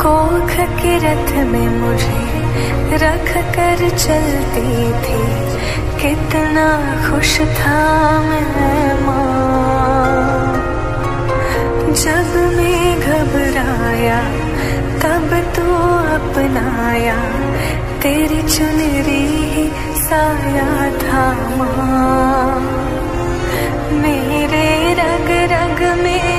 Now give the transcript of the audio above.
कोख के रथ में मुझे रख कर चलती थी, कितना खुश था मैं माँ। जब मैं घबराया तब तू अपनाया, तेरी चुनरी ही साया था माँ। मेरे रग रग में